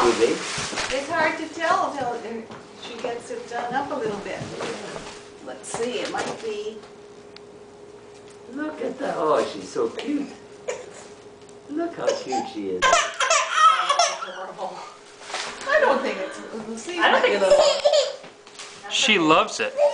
Will they? It's hard to tell until she gets it done up a little bit. Let's see, it might be. Look at that. Oh, she's so cute. Look how cute she is. Adorable. I don't think it's. We'll see. I don't think it's. Little. She loves it.